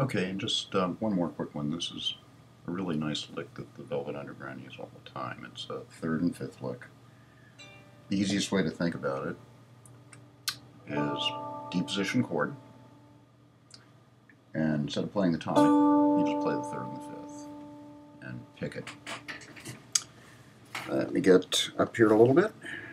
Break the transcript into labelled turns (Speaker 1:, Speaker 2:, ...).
Speaker 1: Okay, and just one more quick one. This is a really nice lick that the Velvet Underground use all the time. It's a third and fifth lick. The easiest way to think about it is D position chord, and instead of playing the tonic, you just play the third and the fifth, and pick it. Let me get up here a little bit.